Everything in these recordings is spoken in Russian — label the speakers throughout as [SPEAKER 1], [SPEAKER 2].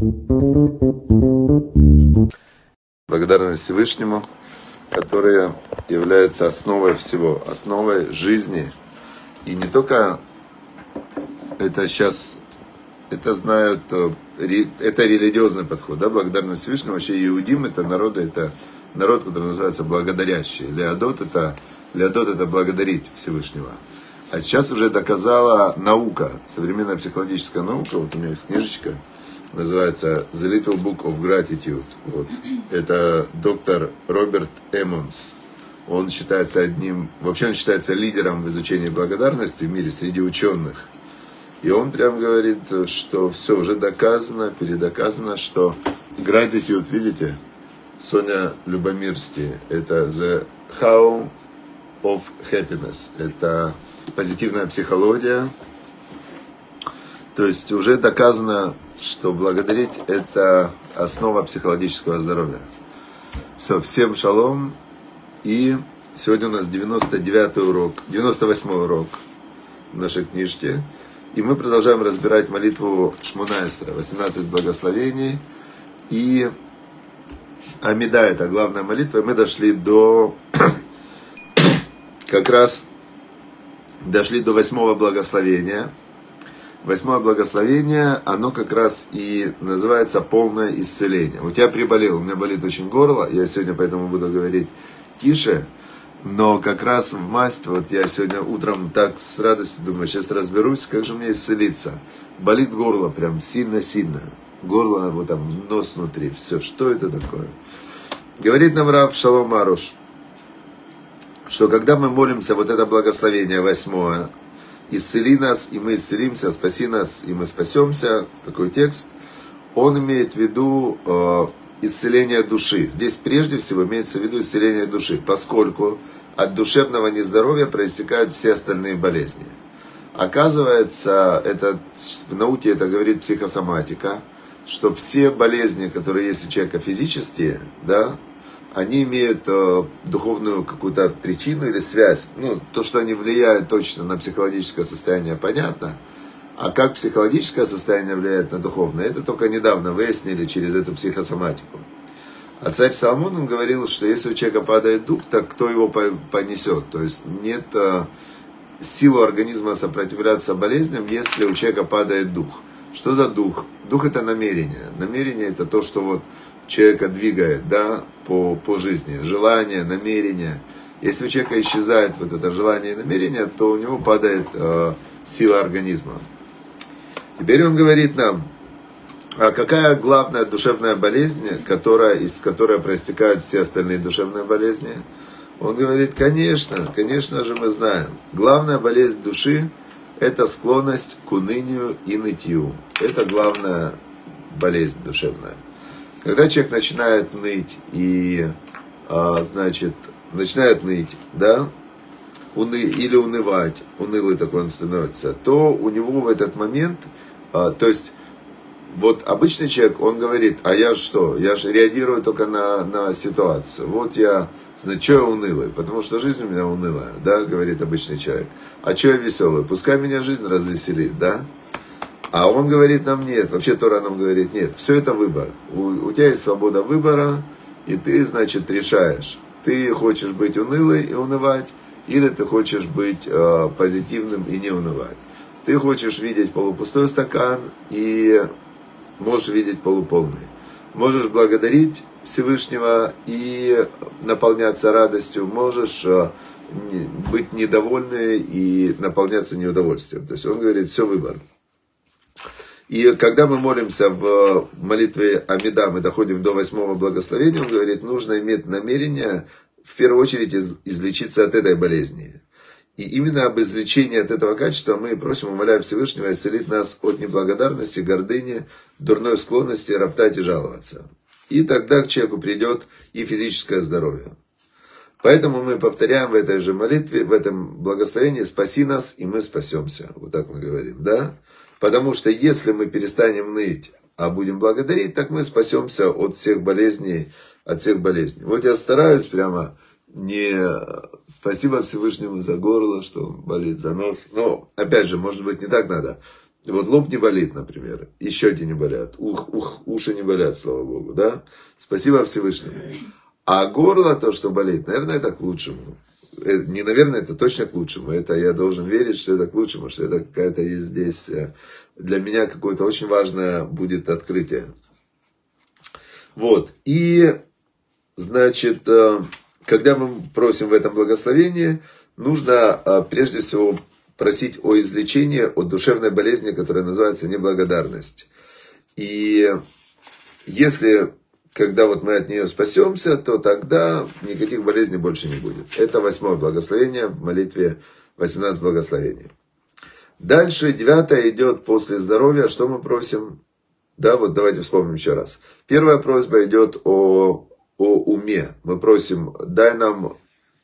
[SPEAKER 1] Благодарность Всевышнему, которая является основой всего, основой жизни. И не только это сейчас, это знают, это религиозный подход, да, благодарность Всевышнему. Вообще иудим это народ, который называется благодарящий. Леодот это благодарить Всевышнего. А сейчас уже доказала наука, современная психологическая наука, вот у меня есть книжечка, называется The Little Book of Gratitude. Вот. Это доктор Роберт Эммонс. Он считается он считается лидером в изучении благодарности в мире среди ученых. И он прям говорит, что все уже доказано, передоказано, что gratitude, видите, Соня Любомирский, это The How of Happiness, это позитивная психология. То есть уже доказано, что благодарить это основа психологического здоровья. Все, всем шалом. И сегодня у нас 98-й урок в нашей книжке. И мы продолжаем разбирать молитву Шмона-Эсра, 18 благословений. И Амида, это главная молитва. Мы дошли до как раз дошли до 8-го благословения. 8-е благословение, оно как раз и называется полное исцеление. Вот я приболел, у меня болит очень горло, я сегодня поэтому буду говорить тише, но как раз в масть, вот я сегодня утром так с радостью думаю, сейчас разберусь, как же мне исцелиться. Болит горло прям сильно-сильно, горло, вот там нос внутри, все, что это такое? Говорит нам Рав Шалом Аруш, что когда мы молимся, вот это благословение 8-е, исцели нас, и мы исцелимся, спаси нас, и мы спасемся, такой текст, он имеет в виду исцеление души. Здесь прежде всего имеется в виду исцеление души, поскольку от душевного нездоровья проистекают все остальные болезни. Оказывается, в науке это говорит психосоматика, что все болезни, которые есть у человека физические, да, они имеют духовную какую-то причину или связь. Ну, то, что они влияют точно на психологическое состояние, понятно. А как психологическое состояние влияет на духовное, это только недавно выяснили через эту психосоматику. А царь Соломон, он говорил, что если у человека падает дух, так кто его понесет? То есть нет силы организма сопротивляться болезням, если у человека падает дух. Что за дух? Дух это намерение. Намерение это то, что вот человека двигает, да, по жизни. Желание, намерение. Если у человека исчезает вот это желание и намерение, то у него падает сила организма. Теперь он говорит нам, а какая главная душевная болезнь, из которой проистекают все остальные душевные болезни? Он говорит, конечно же мы знаем. Главная болезнь души – это склонность к унынию и нытью. Это главная болезнь душевная. Когда человек начинает ныть начинает ныть, да, или унывать, унылый такой он становится, то у него в этот момент, то есть, вот обычный человек, он говорит, а я что? Я же реагирую только на ситуацию. Вот я, значит, что я унылый? Потому что жизнь у меня унылая, да, говорит обычный человек. А что я веселый? Пускай меня жизнь развеселит, да? А он говорит нам нет, вообще Тора нам говорит нет, все это выбор. У тебя есть свобода выбора, и ты, значит, решаешь. Ты хочешь быть унылый и унывать, или ты хочешь быть позитивным и не унывать. Ты хочешь видеть полупустой стакан и можешь видеть полуполный. Можешь благодарить Всевышнего и наполняться радостью, можешь быть недовольным и наполняться неудовольствием. То есть он говорит, все выбор. И когда мы молимся в молитве Амида, мы доходим до 8-го благословения, он говорит, нужно иметь намерение в первую очередь излечиться от этой болезни. И именно об излечении от этого качества мы просим, умоляем Всевышнего исцелить нас от неблагодарности, гордыни, дурной склонности, роптать и жаловаться. И тогда к человеку придет и физическое здоровье. Поэтому мы повторяем в этой же молитве, в этом благословении, спаси нас, и мы спасемся. Вот так мы говорим, да? Потому что если мы перестанем ныть, а будем благодарить, так мы спасемся от всех болезней, Вот я стараюсь прямо не спасибо Всевышнему за горло, что болит, за нос. Но, опять же, может быть, не так надо. Вот лоб не болит, например, и щеки не болят, уши не болят, слава Богу, да? Спасибо Всевышнему. А горло, то, что болит, наверное, это к лучшему. Не, наверное, это точно к лучшему. Это я должен верить, что это к лучшему, что это какая-то есть здесь для меня какое-то очень важное будет открытие. Вот. И, значит, когда мы просим в этом благословении, нужно прежде всего просить о излечении от душевной болезни, которая называется неблагодарность. И если, когда вот мы от нее спасемся, то тогда никаких болезней больше не будет. Это 8-е благословение в молитве 18 благословений. Дальше 9-е идет после здоровья. Что мы просим? Да, вот давайте вспомним еще раз. Первая просьба идет о уме. Мы просим, дай нам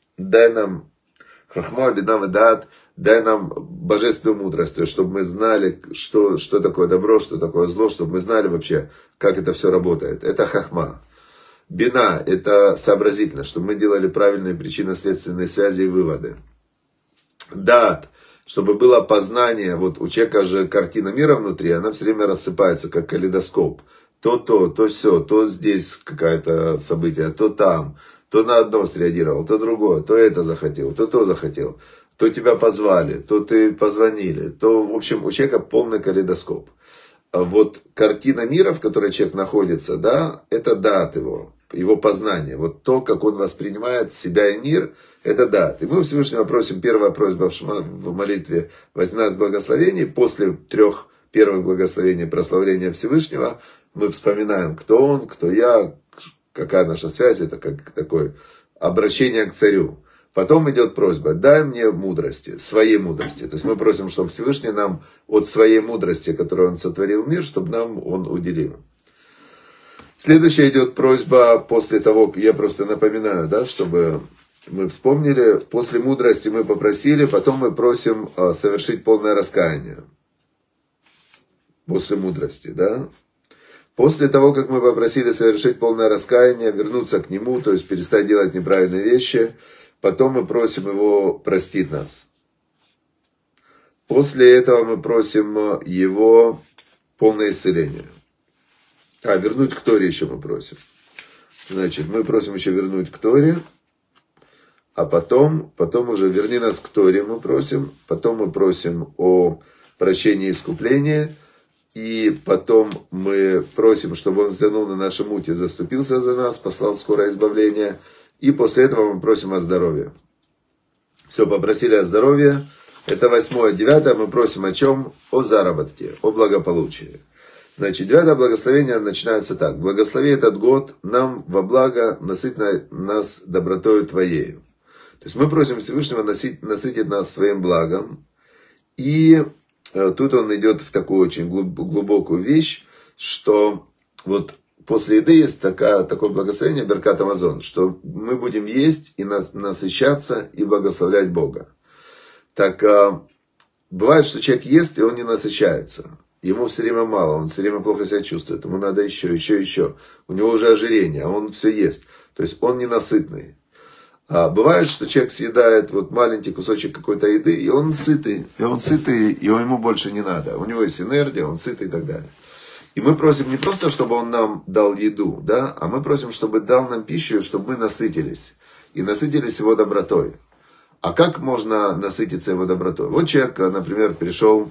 [SPEAKER 1] хахма, бина, вадат, дай нам божественную мудрость, то есть, чтобы мы знали, что такое добро, что такое зло, чтобы мы знали вообще, как это все работает. Это хахма. Бина – это сообразительность, чтобы мы делали правильные причинно-следственные связи и выводы. Дат – чтобы было познание. Вот у человека же картина мира внутри, она все время рассыпается, как калейдоскоп. То все, то здесь какое-то событие, то там, то на одно среагировал, то другое, то это захотел, то захотел. То тебя позвали, то ты позвонили, то, в общем, у человека полный калейдоскоп. Вот картина мира, в которой человек находится, да, это дат его познание. Вот то, как он воспринимает себя и мир, это дат. И мы у Всевышнего просим, первая просьба в молитве 18 благословений, после 3 первых благословений прославления Всевышнего, мы вспоминаем, кто он, кто я, какая наша связь, это как такое обращение к царю. Потом идет просьба, дай мне мудрости, своей мудрости. То есть мы просим, чтобы Всевышний нам от своей мудрости, которую он сотворил мир, чтобы нам он уделил. Следующая идет просьба после того, я просто напоминаю, да, чтобы мы вспомнили, после мудрости мы попросили, потом мы просим совершить полное раскаяние. После мудрости, да. После того, как мы попросили совершить полное раскаяние, вернуться к нему, то есть перестать делать неправильные вещи, потом мы просим его простить нас. После этого мы просим его полное исцеление. Вернуть к Торе еще мы просим. Значит, мы просим еще вернуть к Торе, а потом уже верни нас к Торе мы просим, потом мы просим о прощении и искуплении, и потом мы просим, чтобы он взглянул на наши муки, заступился за нас, послал скорое избавление. И после этого мы просим о здоровье. Все, попросили о здоровье. Это 8-е. 9-е мы просим о чем? О заработке, о благополучии. Значит, 9-е благословение начинается так. Благослови этот год нам во благо, насыти нас добротою Твоею. То есть мы просим Всевышнего насытить нас своим благом. И тут он идет в такую очень глубокую вещь, что вот после еды есть такое благословение Беркат Амазон, что мы будем есть и насыщаться и благословлять Бога. Так бывает, что человек ест, и он не насыщается. Ему все время мало, он все время плохо себя чувствует, ему надо еще. У него уже ожирение, а он все ест. То есть он ненасытный. А бывает, что человек съедает вот маленький кусочек какой-то еды, и он сытый, и ему больше не надо. У него есть энергия, он сытый и так далее. И мы просим не просто, чтобы он нам дал еду, да, а мы просим, чтобы дал нам пищу, чтобы мы насытились. И насытились его добротой. А как можно насытиться его добротой? Вот человек, например, пришел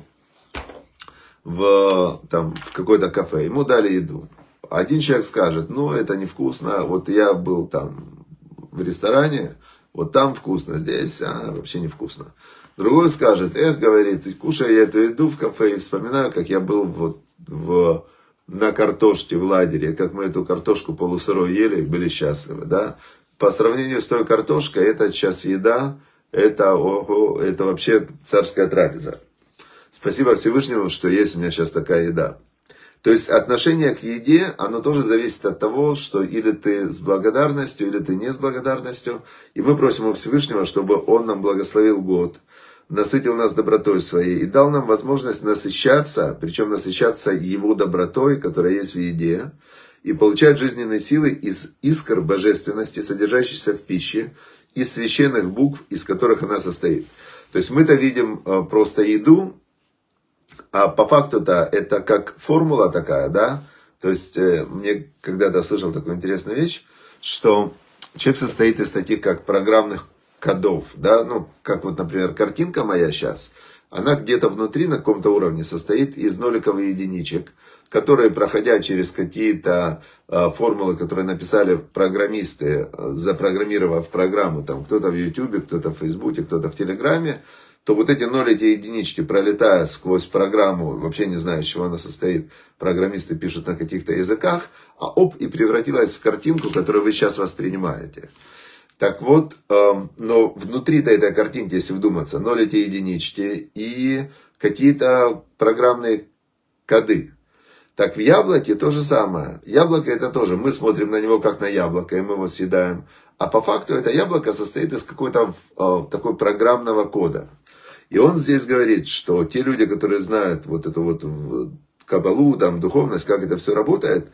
[SPEAKER 1] в какое-то кафе, ему дали еду. Один человек скажет, это невкусно, вот я был там в ресторане, вот там вкусно, здесь вообще невкусно. Другой скажет, говорит, кушая я эту еду в кафе и вспоминаю, как я был на картошке в лагере, как мы эту картошку полусырой ели и были счастливы, да. По сравнению с той картошкой, это сейчас еда, это вообще царская трапеза. Спасибо Всевышнему, что есть у меня сейчас такая еда. То есть отношение к еде, оно тоже зависит от того, что или ты с благодарностью, или ты не с благодарностью. И мы просим у Всевышнего, чтобы он нам благословил год, насытил нас добротой своей и дал нам возможность насыщаться, причем насыщаться его добротой, которая есть в еде, и получать жизненные силы из искр божественности, содержащихся в пище, из священных букв, из которых она состоит. То есть мы-то видим просто еду, А по факту-то это как формула такая, да? То есть мне когда-то слышал такую интересную вещь, что человек состоит из таких как программных кодов, да? Ну, как вот, например, картинка моя сейчас, она где-то внутри на каком-то уровне состоит из ноликов и единичек, которые, проходя через какие-то формулы, которые написали программисты, запрограммировав программу, там кто-то в Ютубе, кто-то в Фейсбуке, кто-то в Телеграме, то вот эти нолики и единички, пролетая сквозь программу, вообще не знаю, из чего она состоит, программисты пишут на каких-то языках, и превратилась в картинку, которую вы сейчас воспринимаете. Так вот, но внутри-то этой картинки, если вдуматься, нолики и единички и какие-то программные коды. Так в яблоке то же самое. Яблоко это тоже, мы смотрим на него как на яблоко, и мы его съедаем. А по факту это яблоко состоит из какой-то такой программного кода. И он здесь говорит, что те люди, которые знают вот эту вот кабалу, там, духовность, как это все работает,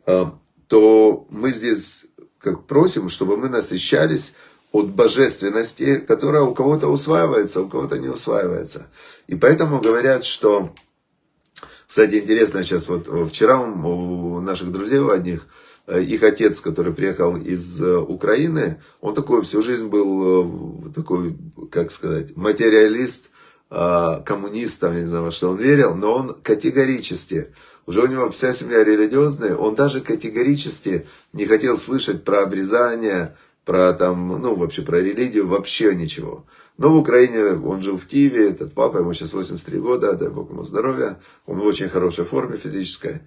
[SPEAKER 1] то мы здесь как просим, чтобы мы насыщались от божественности, которая у кого-то усваивается, у кого-то не усваивается. И поэтому говорят, что... Кстати, интересно сейчас, вот вчера у наших друзей, у одних, их отец, который приехал из Украины, он такой всю жизнь был такой, как сказать, материалист, коммунист, там, я не знаю, во что он верил, но он категорически, уже у него вся семья религиозная, он даже категорически не хотел слышать про обрезание, про там, ну, вообще про религию, вообще ничего. Но в Украине он жил в Киеве, этот папа, ему сейчас 83 года, дай Бог ему здоровья, он в очень хорошей форме физической.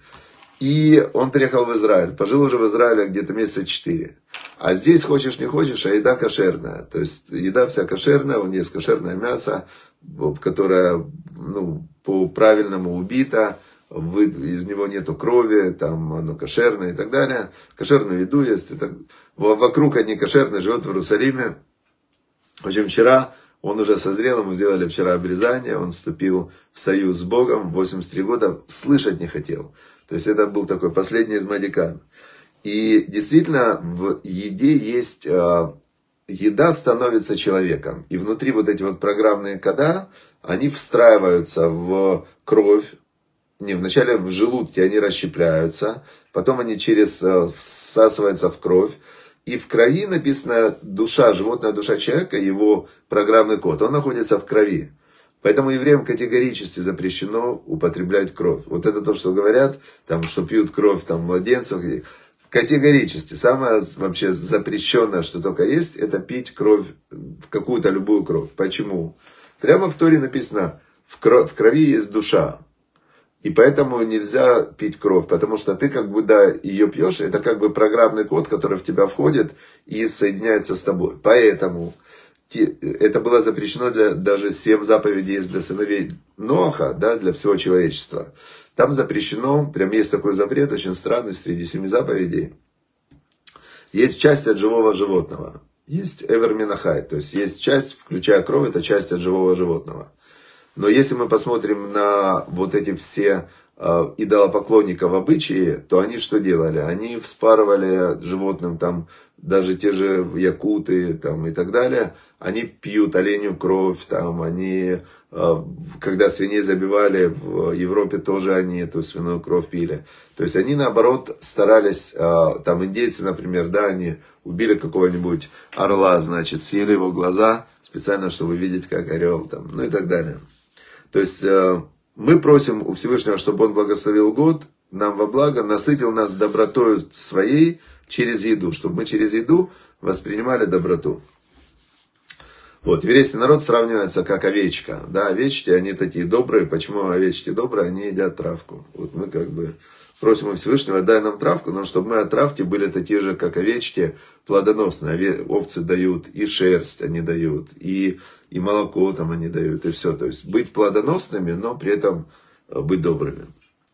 [SPEAKER 1] И он приехал в Израиль, пожил уже в Израиле где-то месяца 4. А здесь хочешь не хочешь, а еда кошерная. То есть еда вся кошерная, он ест кошерное мясо, которое ну, по-правильному убито, из него нету крови, там оно кошерное и так далее. Кошерную еду ест. Вокруг одни кошерные, живет в Иерусалиме. В общем, вчера он уже созрел, ему сделали вчера обрезание, он вступил в союз с Богом, 83 года, слышать не хотел. То есть это был такой последний из магикан. И действительно в еде есть, еда становится человеком. И внутри вот эти вот программные кода, они встраиваются в кровь. Вначале в желудке они расщепляются, потом они всасываются в кровь. И в крови написано душа, животная душа человека, его программный код, он находится в крови. Поэтому евреям категорически запрещено употреблять кровь. Вот это то, что говорят, там, что пьют кровь там, младенцев. Категорически. Самое вообще запрещенное, что только есть, это пить кровь, какую-то любую кровь. Почему? Прямо в Торе написано, в крови есть душа. И поэтому нельзя пить кровь, потому что ты как бы, да, ее пьешь, это как бы программный код, который в тебя входит и соединяется с тобой. Поэтому это было запрещено даже 7 заповедей есть для сыновей Ноаха, да, для всего человечества. Там запрещено, прям есть такой запрет, очень странный, среди 7 заповедей. Есть часть от живого животного, есть эвер минахай, то есть есть часть, включая кровь, это часть от живого животного. Но если мы посмотрим на вот эти все идолопоклонников обычаи, то они что делали? Они вспарывали животным, там, даже те же якуты там, и так далее, они пьют оленью кровь, там, они, когда свиней забивали, в Европе тоже они эту свиную кровь пили. То есть они наоборот старались, там индейцы, например, да, они убили какого-нибудь орла, значит, съели его глаза, специально, чтобы видеть, как орел, там, ну и так далее. То есть мы просим у Всевышнего, чтобы Он благословил год, нам во благо, насытил нас добротой своей через еду, чтобы мы через еду воспринимали доброту. Вот, еврейский народ сравнивается как овечка. Да, овечки, они такие добрые. Почему овечки добрые? Они едят травку. Вот мы как бы просим у Всевышнего, дай нам травку, но чтобы мы от травки были такие же, как овечки, плодоносные. Овцы дают, и шерсть они дают, и молоко там они дают, и все. То есть быть плодоносными, но при этом быть добрыми.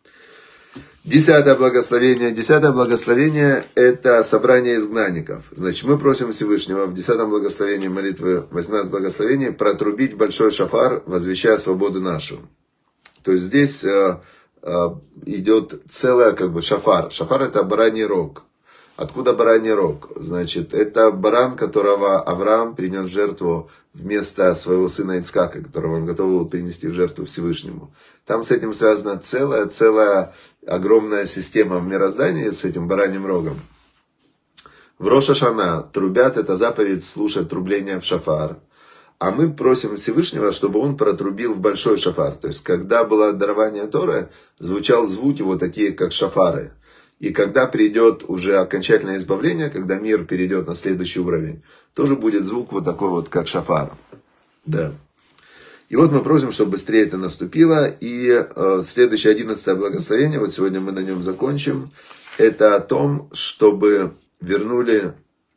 [SPEAKER 1] 10 благословение. 10 благословение – это собрание изгнанников. Значит, мы просим Всевышнего в 10 благословении молитвы 18 благословений протрубить большой шафар, возвещая свободу нашу. То есть здесь идет целая как бы шафар. Шафар – это бараний рог. Откуда бараний рог? Значит, это баран, которого Авраам принес в жертву вместо своего сына Ицхака, которого он готов был принести в жертву Всевышнему. Там с этим связана целая огромная система в мироздании с этим бараньим рогом. В Рош ха-Шана трубят, это заповедь слушать трубление в шафар. А мы просим Всевышнего, чтобы он протрубил в большой шафар. То есть, когда было дарование Торы, звучал звуки вот такие, как шафары. И когда придет уже окончательное избавление, когда мир перейдет на следующий уровень, тоже будет звук вот такой вот, как шафар. Да. И вот мы просим, чтобы быстрее это наступило. И следующее 11-е благословение, вот сегодня мы на нем закончим, это о том, чтобы вернули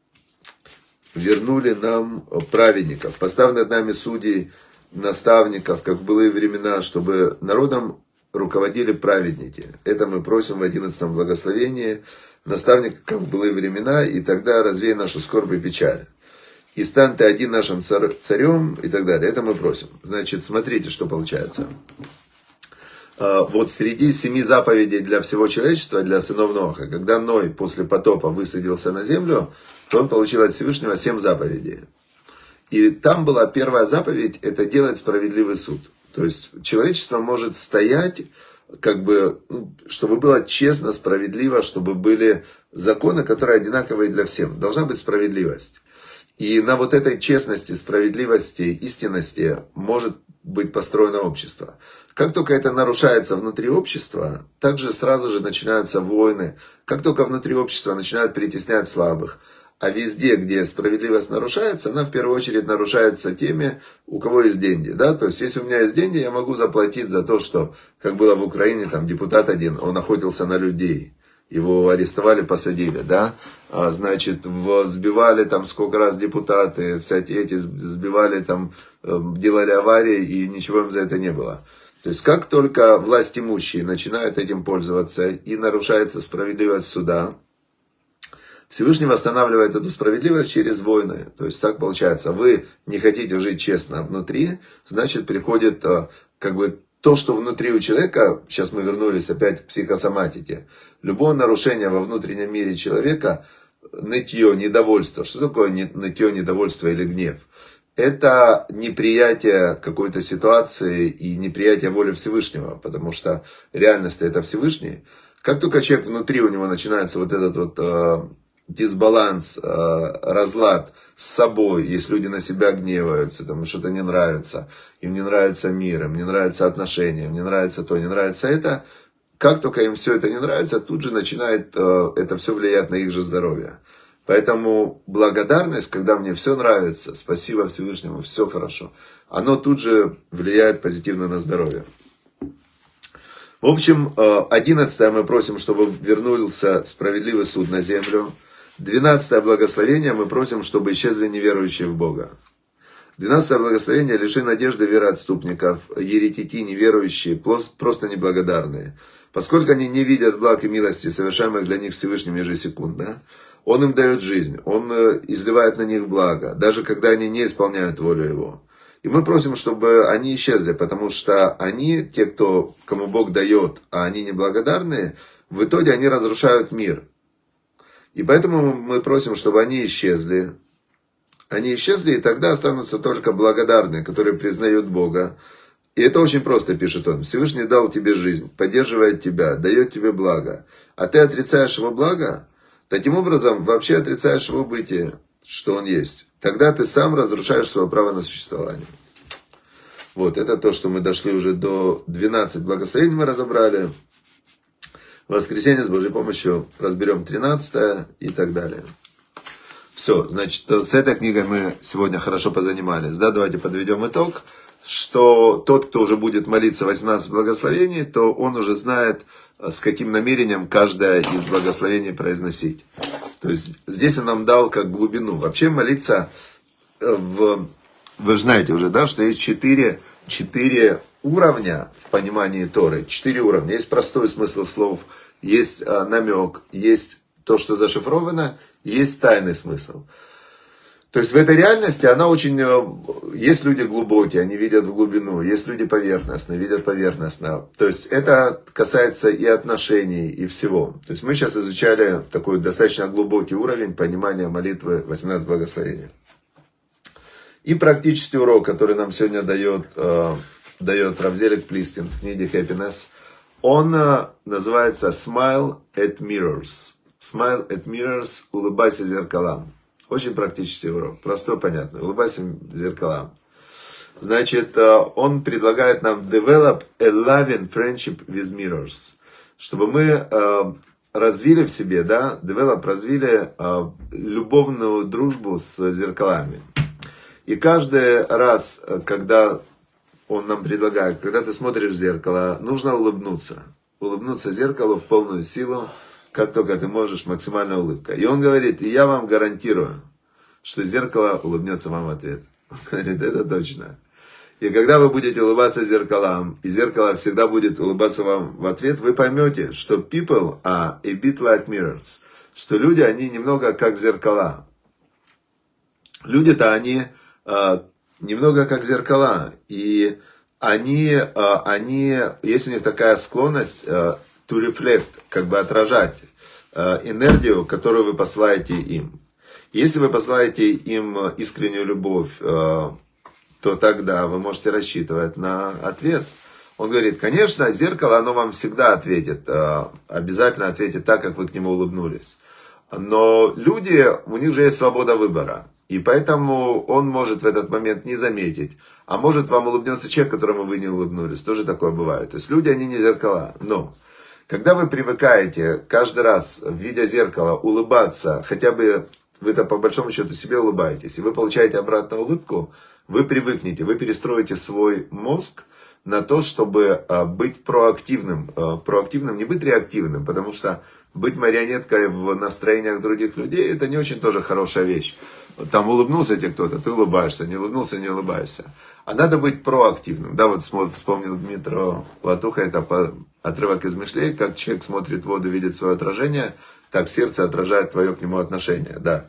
[SPEAKER 1] нам праведников, поставь над нами судей, наставников, как в былые времена, чтобы народом руководили праведники. Это мы просим в 11-м благословении, наставников, как в былые времена, и тогда развей нашу скорбь и печаль. И стань ты один нашим царем, и так далее. Это мы просим. Значит, смотрите, что получается. Вот среди 7 заповедей для всего человечества, для сынов Ноаха, когда Ной после потопа высадился на землю, то он получил от Всевышнего 7 заповедей. И там была первая заповедь, это делать справедливый суд. То есть человечество может стоять, как бы, чтобы было честно, справедливо, чтобы были законы, которые одинаковые для всех. Должна быть справедливость. И на вот этой честности, справедливости, истинности может быть построено общество. Как только это нарушается внутри общества, также сразу же начинаются войны. Как только внутри общества начинают притеснять слабых. А везде, где справедливость нарушается, она в первую очередь нарушается теми, у кого есть деньги. Да? То есть, если у меня есть деньги, я могу заплатить за то, что, как было в Украине, там депутат один, он охотился на людей. Его арестовали, посадили, да, значит, сбивали там сколько раз депутаты, всякие эти сбивали там, делали аварии, и ничего им за это не было. То есть, как только власть имущие начинают этим пользоваться, и нарушается справедливость суда, Всевышний восстанавливает эту справедливость через войны. То есть, так получается, вы не хотите жить честно внутри, значит, приходит, как бы, то, что внутри у человека, сейчас мы вернулись опять к психосоматике, любое нарушение во внутреннем мире человека, нытье, недовольство. Что такое нытье, недовольство или гнев? Это неприятие какой-то ситуации и неприятие воли Всевышнего, потому что реальность это Всевышний. Как только человек внутри, у него начинается вот этот вот дисбаланс, разлад с собой, если люди на себя гневаются, там что-то не нравится, им не нравится мир, им не нравятся отношения, им не нравится то, не нравится это, как только им все это не нравится, тут же начинает это все влиять на их же здоровье. Поэтому благодарность, когда мне все нравится, спасибо Всевышнему, все хорошо, оно тут же влияет позитивно на здоровье. В общем, 11 мы просим, чтобы вернулся справедливый суд на землю. 12 благословение мы просим, чтобы исчезли неверующие в Бога. 12 благословение: лиши надежды вероотступников, еретики, неверующие, просто неблагодарные. Поскольку они не видят благ и милости, совершаемых для них Всевышним ежесекундно, Он им дает жизнь, Он изливает на них благо, даже когда они не исполняют волю Его. И мы просим, чтобы они исчезли, потому что они, те, кому Бог дает, а они неблагодарные, в итоге они разрушают мир. И поэтому мы просим, чтобы они исчезли. Они исчезли, и тогда останутся только благодарные, которые признают Бога. И это очень просто, пишет он. Всевышний дал тебе жизнь, поддерживает тебя, дает тебе благо. А ты отрицаешь его благо, таким образом вообще отрицаешь его бытие, что он есть. Тогда ты сам разрушаешь свое право на существование. Вот, это то, что мы дошли уже до 12 благословений, мы разобрали. В воскресенье с Божьей помощью разберем 13 и так далее. Все, значит, с этой книгой мы сегодня хорошо позанимались. Да? Давайте подведем итог, что тот, кто уже будет молиться 18 благословений, то он уже знает, с каким намерением каждое из благословений произносить. То есть здесь он нам дал как глубину. Вообще молиться, вы же знаете уже, да, что есть 4 уровня в понимании Торы. 4 уровня. Есть простой смысл слов, есть намек, есть то, что зашифровано, есть тайный смысл. То есть в этой реальности она очень... Есть люди глубокие, они видят в глубину. Есть люди поверхностные, видят поверхностно. То есть это касается и отношений, и всего. То есть мы сейчас изучали такой достаточно глубокий уровень понимания молитвы 18 благословений. И практический урок, который нам сегодня дает Рав Зелик Плистин в книге Happiness, он называется Smile at Mirrors. Smile at Mirrors, улыбайся зеркалам. Очень практический урок, простой, понятный. Улыбайся зеркалам. Значит, он предлагает нам develop a loving friendship with mirrors. Чтобы мы развили в себе, да, развили любовную дружбу с зеркалами. И каждый раз, когда он нам предлагает, когда ты смотришь в зеркало, нужно улыбнуться. Улыбнуться зеркалу в полную силу, как только ты можешь, максимальная улыбка. И он говорит, и я вам гарантирую, что зеркало улыбнется вам в ответ. Он говорит, это точно. И когда вы будете улыбаться зеркалам, и зеркало всегда будет улыбаться вам в ответ, вы поймете, что people are a bit like mirrors. Что люди, они немного как зеркала. Люди-то они немного как зеркала. И они, есть у них такая склонность to reflect, как бы отражать энергию, которую вы посылаете им. Если вы посылаете им искреннюю любовь, то тогда вы можете рассчитывать на ответ. Он говорит, конечно, зеркало, оно вам всегда ответит, обязательно ответит так, как вы к нему улыбнулись. Но люди, у них же есть свобода выбора. И поэтому он может в этот момент не заметить. А может вам улыбнется человек, которому вы не улыбнулись. Тоже такое бывает. То есть люди, они не зеркала. Но когда вы привыкаете каждый раз, видя зеркало, улыбаться, хотя бы вы-то по большому счету себе улыбаетесь, и вы получаете обратную улыбку, вы привыкнете, вы перестроите свой мозг на то, чтобы быть проактивным. Проактивным, не быть реактивным, потому что быть марионеткой в настроениях других людей, это не очень тоже хорошая вещь. Там улыбнулся тебе кто-то, ты улыбаешься, не улыбнулся, не улыбаешься. А надо быть проактивным. Да, вот вспомнил Дмитрий Латуха, это отрывок из Мишлей, как человек смотрит в воду, видит свое отражение, так сердце отражает твое к нему отношение. Да.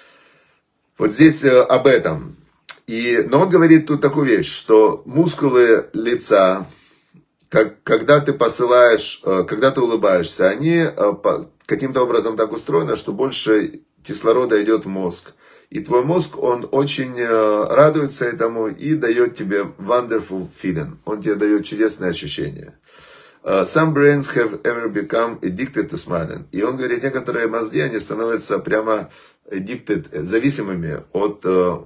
[SPEAKER 1] Вот здесь об этом. Но он говорит тут такую вещь, что мускулы лица, когда ты посылаешь, когда ты улыбаешься, они каким-то образом так устроены, что больше кислорода идет в мозг. И твой мозг, он очень радуется этому и дает тебе wonderful feeling. Он тебе дает чудесное ощущение. Some brains have ever become addicted to smiling. И он говорит, некоторые мозги, они становятся прямо addicted, зависимыми от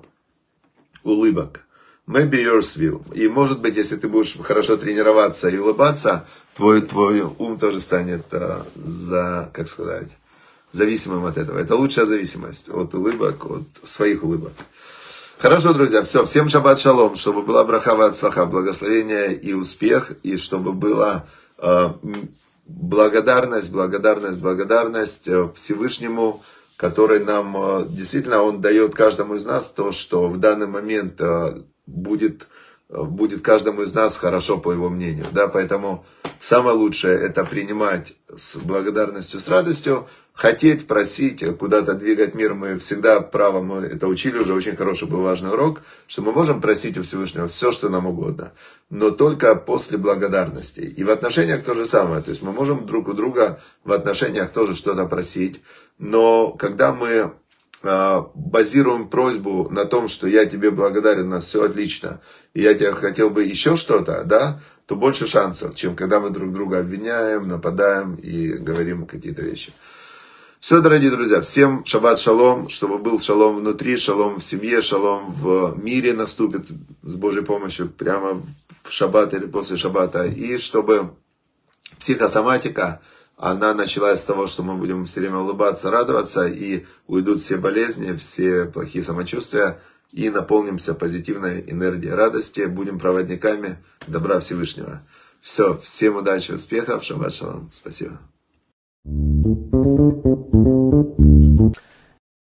[SPEAKER 1] улыбок. Maybe yours will. И может быть, если ты будешь хорошо тренироваться и улыбаться, твой ум тоже станет, как сказать, зависимым от этого. Это лучшая зависимость от улыбок, от своих улыбок. Хорошо, друзья, все. Всем шаббат шалом, чтобы была браха вацлаха, благословение и успех, и чтобы была благодарность Всевышнему, который нам, действительно, он дает каждому из нас то, что в данный момент будет каждому из нас хорошо, по его мнению. Да? Поэтому самое лучшее это принимать с благодарностью, с радостью, хотеть, просить, куда-то двигать мир. Мы всегда право, мы это учили уже, очень хороший был важный урок, что мы можем просить у Всевышнего все, что нам угодно, но только после благодарности. И в отношениях то же самое. То есть мы можем друг у друга в отношениях тоже что-то просить, но когда мы базируем просьбу на том, что я тебе благодарен, у нас все отлично, и я тебе хотел бы еще что-то, да, то больше шансов, чем когда мы друг друга обвиняем, нападаем и говорим какие-то вещи. Все, дорогие друзья, всем шаббат шалом, чтобы был шалом внутри, шалом в семье, шалом в мире наступит с Божьей помощью прямо в шаббат или после шаббата, и чтобы психосоматика, она началась с того, что мы будем все время улыбаться, радоваться, и уйдут все болезни, все плохие самочувствия, и наполнимся позитивной энергией радости, будем проводниками добра Всевышнего. Все, всем удачи, успехов, шаббат шалом, спасибо.